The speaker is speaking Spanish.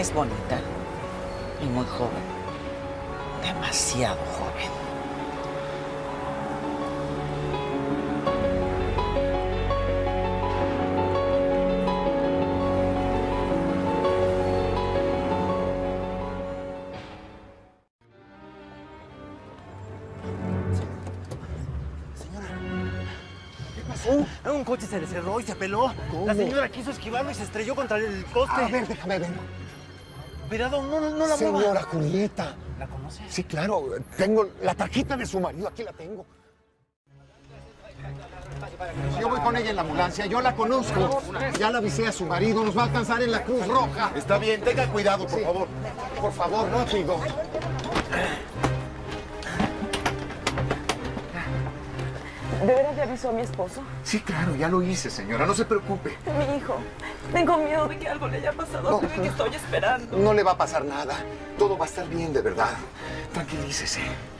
es bonita y muy joven. Demasiado joven. Un coche se le cerró y se peló. ¿Cómo? La señora quiso esquivarlo y se estrelló contra el poste. A ver, déjame ver. Cuidado, no la mueva. Señora Julieta. ¿La conoces? Sí, claro. Tengo la tarjeta de su marido. Aquí la tengo. Yo voy con ella en la ambulancia. Yo la conozco. Ya la avisé a su marido. Nos va a alcanzar en la Cruz Roja. Está bien, tenga cuidado, por favor. Por favor, rápido. ¿De veras le avisó a mi esposo? Sí, claro, ya lo hice, señora. No se preocupe. Mi hijo. Tengo miedo de que algo le haya pasado. No, Bebé, que estoy esperando. No le va a pasar nada. Todo va a estar bien, de verdad. Tranquilícese.